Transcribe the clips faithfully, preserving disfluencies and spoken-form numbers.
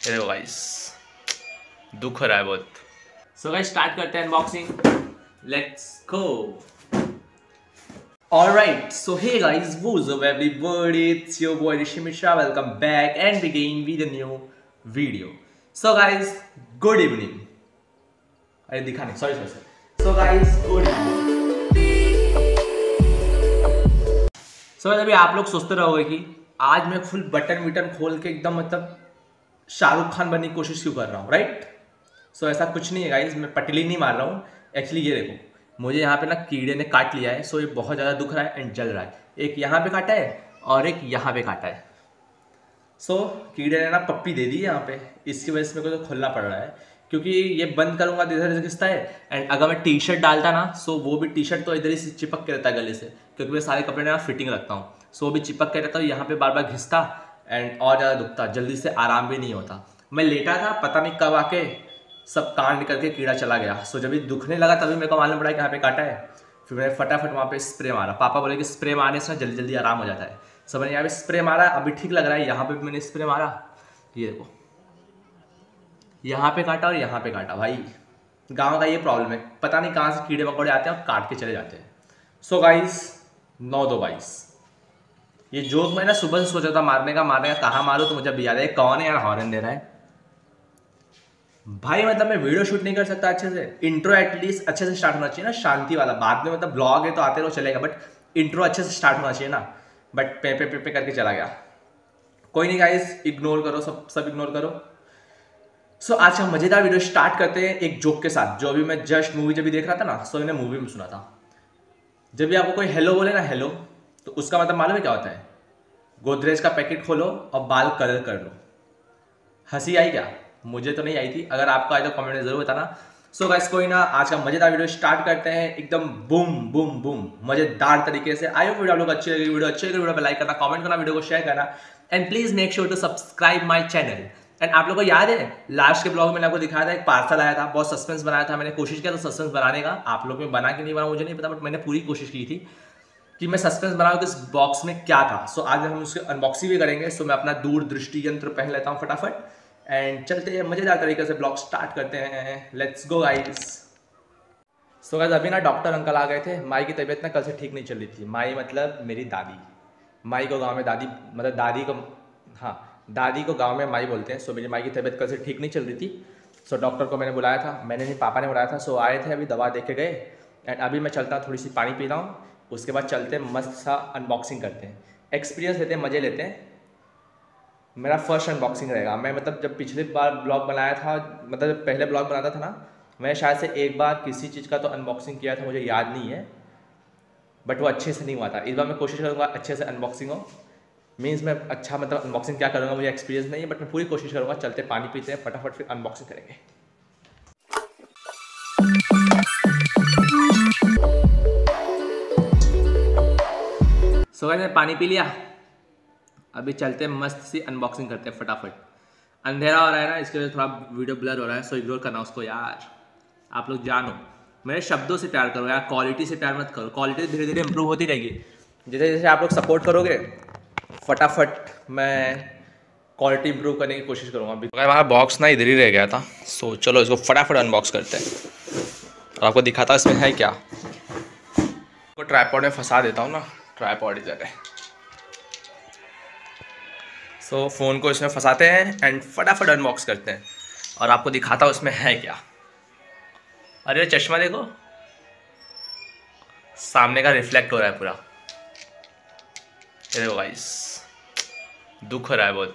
देखो गाइस, दुख हो रहा है बहुत। सो गाइस स्टार्ट करते हैं unboxing, let's go. Alright, so hey guys, what's up everybody, it's your boy Rishi Mishra, welcome back and again with a new video. So guys, good evening. अरे दिखा नहीं, sorry sorry sorry. So guys, good evening. So guys, अभी आप लोग सोचते रहोगे कि आज मैं फुल बटन विटन खोल के एकदम मतलब शाहरुख खान बनने की कोशिश क्यों कर रहा हूँ, राइट? सो so, ऐसा कुछ नहीं है गाइज, मैं पटली नहीं मार रहा हूँ। एक्चुअली ये देखो, मुझे यहाँ पे ना कीड़े ने काट लिया है, सो ये बहुत ज़्यादा दुख रहा है एंड जल रहा है। एक यहाँ पे काटा है और एक यहाँ पे काटा है। सो so, कीड़े ने ना पप्पी दे दी यहाँ पे, इसकी वजह से मेरे को तो खोलना पड़ रहा है क्योंकि ये बंद करूँगा तो इधर घिसता है। एंड अगर मैं टी शर्ट डालता ना, सो वो भी टी शर्ट तो इधर ही चिपक के रहता है गले से, क्योंकि मैं सारे कपड़े ना फिटिंग रखता हूँ। सो वो भी चिपक के रहता है, यहाँ पे बार बार घिसता एंड और ज़्यादा दुखता, जल्दी से आराम भी नहीं होता। मैं लेटा था, पता नहीं कब आके सब कांड करके कीड़ा चला गया। सो जब भी दुखने लगा तभी मेरे को मालूम पड़ा कि यहाँ पे काटा है। फिर मैंने फटाफट वहाँ पे स्प्रे मारा। पापा बोले कि स्प्रे मारने से जल्दी जल्दी आराम हो जाता है। सो मैंने यहाँ पे स्प्रे मारा, अभी ठीक लग रहा है। यहाँ पे भी मैंने स्प्रे मारा, ये देखो यहाँ पे काटा और यहाँ पे काटा। भाई गाँव का ये प्रॉब्लम है, पता नहीं कहाँ से कीड़े मकोड़े आते हैं और काट के चले जाते हैं। सो गाइस, नौ दो बाईस, ये जोक मैं ना सुबह से सोचा था मारने का मारने का कहाँ मारूँ, तो मुझे अभी याद है कौन है यार हॉर्न दे रहा है। भाई मतलब मैं वीडियो शूट नहीं कर सकता अच्छे से, इंट्रो एटलीस्ट अच्छे से स्टार्ट होना चाहिए ना, शांति वाला। बाद में मतलब ब्लॉग है तो आते रहो चलेगा, बट इंट्रो अच्छे से स्टार्ट होना चाहिए ना। बट पे पे पे पे करके चला गया। कोई नहीं गाइस, इग्नोर करो, सब सब इग्नोर करो। सो so, आज हम मजेदार वीडियो स्टार्ट करते हैं एक जोक के साथ, जो अभी मैं जस्ट मूवी जब भी देख रहा था ना, सो मैंने मूवी में सुना था। जब भी आपको कोई हेलो बोले ना, हेलो, तो उसका मतलब मालूम है क्या होता है? गोदरेज का पैकेट खोलो और बाल कलर कर लो। हंसी आई क्या? मुझे तो नहीं आई थी। अगर आपको आए तो कमेंट में जरूर बताना। सो गाइस कोई ना, आज का मजेदार वीडियो स्टार्ट करते हैं एकदम बूम बूम बूम मजेदार तरीके से। आई होप वीडियो आप लोग अच्छी लगी। वीडियो अच्छी लगी वीडियो पे लाइक करना, कमेंट करना, वीडियो को शेयर करना and please make sure to subscribe my channel. And आप लोगों को याद है लास्ट के ब्लॉग में मैंने आपको दिखाया था, एक पार्सल आया था, बहुत सस्पेंस बनाया था। मैंने कोशिश किया था सस्पेंस बनाने का। आप लोग में बना कि नहीं बना मुझे नहीं पता, बट मैंने पूरी कोशिश की थी कि मैं सस्पेंस बनाऊँ कि इस बॉक्स में क्या था। सो आज हम उसके अनबॉक्सिंग भी करेंगे। सो मैं अपना दूरदृष्टि यंत्र पहन लेता हूँ फटाफट एंड चलते हैं मजेदार तरीके से ब्लॉग स्टार्ट करते हैं। Let's go guys. So guys अभी ना डॉक्टर अंकल आ गए थे। माई की तबीयत ना कल से ठीक नहीं चल रही थी। माई मतलब मेरी दादी। माई को गांव में दादी मतलब दादी को, हाँ दादी को गांव में माई बोलते हैं। सो मेरी माई की तबीयत कल से ठीक नहीं चल रही थी। सो डॉक्टर को मैंने बुलाया था, मैंने नहीं पापा ने बुलाया था। सो आए थे, अभी दवा दे के गए एंड अभी मैं चलता थोड़ी सी पानी पी रहा हूँ। उसके बाद चलते हैं मस्त सा अनबॉक्सिंग करते हैं, एक्सपीरियंस लेते हैं, मज़े लेते हैं। मेरा फर्स्ट अनबॉक्सिंग रहेगा। मैं मतलब जब पिछले बार ब्लॉग बनाया था, मतलब पहले ब्लॉग बनाता था ना, मैं शायद से एक बार किसी चीज़ का तो अनबॉक्सिंग किया था, मुझे याद नहीं है, बट वो अच्छे से नहीं हुआ था। इस बार मैं कोशिश करूँगा अच्छे से अनबॉक्सिंग हो। मीन्स मैं अच्छा मतलब अनबॉक्सिंग क्या करूँगा मुझे एक्सपीरियंस नहीं है, बट मैं पूरी कोशिश करूँगा। चलते पानी पीते हैं फटाफट, फिर अनबॉक्सिंग करेंगे। सो गाइस मैं पानी पी लिया, अभी चलते हैं मस्त सी अनबॉक्सिंग करते हैं फटाफट। अंधेरा हो रहा है ना, इसके वजह से थोड़ा वीडियो ब्लर हो रहा है, सो इग्नोर करना उसको यार। आप लोग जानो, मेरे शब्दों से प्यार करो यार, क्वालिटी से प्यार मत करो। क्वालिटी धीरे धीरे इंप्रूव होती रहेगी जैसे जैसे आप लोग सपोर्ट करोगे। फटाफट मैं क्वालिटी इंप्रूव करने की कोशिश करूँगा। अभी हमारा बॉक्स ना इधर ही रह गया था, सो चलो इसको फटाफट अनबॉक्स करते हैं और आपको दिखाता इसमें है क्या। को ट्राइपॉड में फंसा देता हूँ ना, ट्राइपॉड इधर है। सो so, फ़ोन को इसमें फंसाते हैं एंड फटाफट अनबॉक्स करते हैं और आपको दिखाता हूँ इसमें है क्या। अरे चश्मा देखो, सामने का रिफ्लेक्ट हो रहा है पूरा। ये देखो गाइस, दुख हो रहा है बहुत।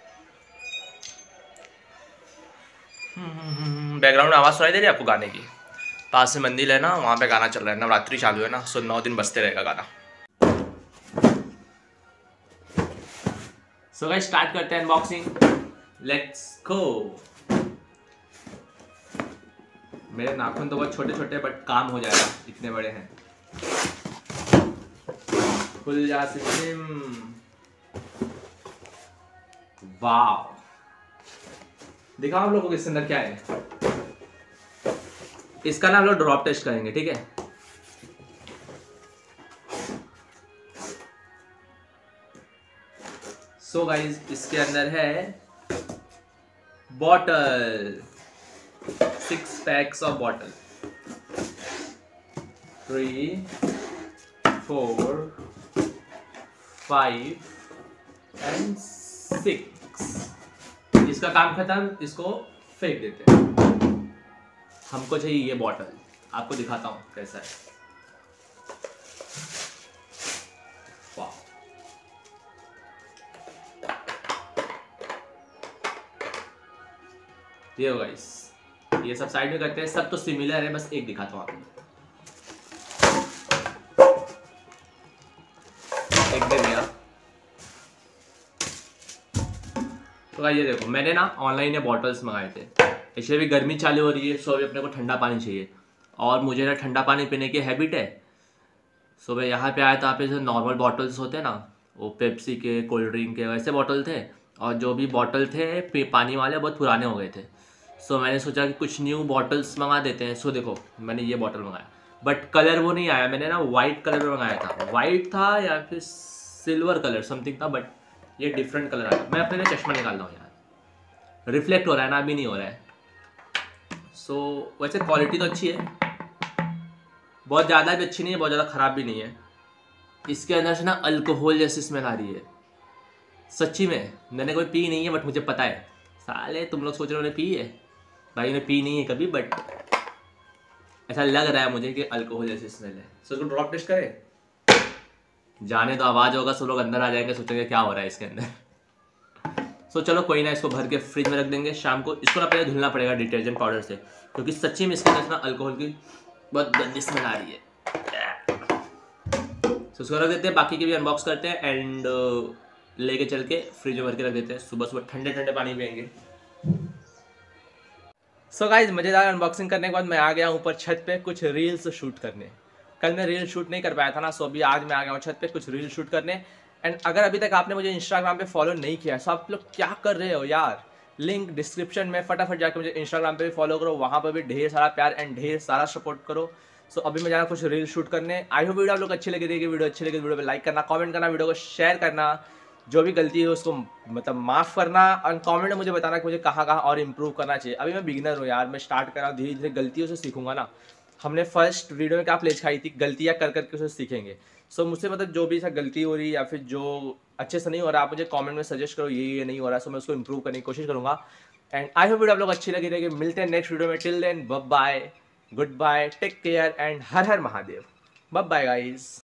बैकग्राउंड में आवाज़ सुनाई दे रही है आपको गाने की? पास में मंदिर है ना, वहाँ पे गाना चल रहा है, नवरात्रि चालू है ना, सो नौ दिन बजते रहेगा गाना। सो गाइस स्टार्ट करते हैं अनबॉक्सिंग, लेट्स गो। मेरे नाखून तो बहुत छोटे छोटे, बट काम हो जाएगा, इतने बड़े हैं। खुल जा सिस्टम, वाव। दिखाओ हम लोग को इसके अंदर क्या है। इसका ना हम लोग ड्रॉप टेस्ट करेंगे, ठीक है? सो so गाइज इसके अंदर है bottle, six packs of bottle, three, four, five and six. इसका काम खत्म, इसको फेंक देते हैं। हमको चाहिए ये बॉटल, आपको दिखाता हूँ कैसा है। वाह, ये होगा इस ये सब साइड में करते हैं, सब तो सिमिलर है, बस एक दिखाता हूँ आपको। एक दे दिया। तो ये देखो, मैंने ना ऑनलाइन ये बॉटल्स मंगाए थे, इसलिए भी गर्मी चालू हो रही है, सो अभी अपने को ठंडा पानी चाहिए और मुझे ना ठंडा पानी पीने की हैबिट है। सो मैं यहाँ पे आया था, यहाँ पे जो नॉर्मल बॉटल्स होते हैं ना, वो पेप्सी के, कोल्ड ड्रिंक के वैसे बॉटल थे, और जो भी बॉटल थे पानी वाले बहुत पुराने हो गए थे। सो मैंने सोचा कि कुछ न्यू बॉटल्स मंगा देते हैं। सो देखो, मैंने ये बॉटल मंगाया, बट कलर वो नहीं आया, मैंने ना वाइट कलर में मंगाया था, वाइट था या फिर सिल्वर कलर समथिंग था, बट ये डिफरेंट कलर आया। मैं अपने लिए चश्मा निकाल रहा हूँ यार, रिफ्लेक्ट हो रहा है ना, अभी नहीं हो रहा है। सो so, वैसे क्वालिटी तो अच्छी है, बहुत ज़्यादा भी अच्छी नहीं है, बहुत ज़्यादा ख़राब भी नहीं है। इसके अंदर से ना अल्कोहल जैसी स्मेल आ रही है, सच्ची में। मैंने कोई पी नहीं है, बट मुझे पता है। साले तुम लोग सोच रहे हो मैंने पी है, भाई ने पी नहीं है कभी, बट ऐसा लग रहा है मुझे कि अल्कोहल जैसी स्मेल है। सो इसको ड्रॉप टेस्ट करें, जाने तो आवाज़ होगा, सब लोग अंदर आ जाएंगे, सोचेंगे क्या हो रहा है इसके अंदर। सो चलो कोई ना, इसको भर के फ्रिज में रख देंगे। शाम को इसको ना पहले धुलना पड़ेगा डिटर्जेंट पाउडर से, क्योंकि सच्ची में इसके अंदर ना अल्कोहल की बहुत गंदी स्मेल आ रही है। सो इसको रख देते हैं, बाकी के भी अनबॉक्स करते हैं एंड लेके चल के फ्रिज में भर के रख देते हैं। सुबह सुबह ठंडे ठंडे पानी पियेंगे। सो गाइज, मज़ेदार अनबॉक्सिंग करने के बाद मैं आ गया ऊपर छत पे कुछ रील्स शूट करने। कल मैं रील शूट नहीं कर पाया था ना, सो अभी आज मैं आ गया हूँ छत पे कुछ रील शूट करने। एंड अगर अभी तक आपने मुझे इंस्टाग्राम पे फॉलो नहीं किया, सो आप लोग क्या कर रहे हो यार, लिंक डिस्क्रिप्शन में, फटाफट जाकर मुझे इंस्टाग्राम पे भी फॉलो करो, वहाँ पर भी ढेर सारा प्यार एंड ढेर सारा सपोर्ट करो। सो अभी मैं जा रहा कुछ रील शूट करने। आई होप वीडियो आप लोग अच्छी लगी रहेगी। वीडियो अच्छी लगी वीडियो पे लाइक करना, कमेंट करना, वीडियो को शेयर करना, जो भी गलती है उसको मतलब माफ़ करना, और कमेंट में मुझे बताना कि मुझे कहाँ कहाँ और इम्प्रूव करना चाहिए। अभी मैं बिगिनर हूँ यार, मैं स्टार्ट कर रहा हूँ, धीरे धीरे गलतियों से सीखूंगा ना। हमने फर्स्ट वीडियो में क्या प्लेज खाई थी, गलतियाँ कर करके उसे सीखेंगे। सो so, मुझसे मतलब जो भी सा गलती हो रही है या फिर जो अच्छे से नहीं हो रहा, आप मुझे कमेंट में सजेस्ट करो, ये ये नहीं हो रहा, सो मैं उसको इम्प्रूव करने की कोशिश करूँगा। एंड आई होप वीडियो आप लोग अच्छी लगी रहेगी। मिलते हैं नेक्स्ट वीडियो में, till then bye bye, goodbye, take care and हर हर महादेव। Bye bye guys.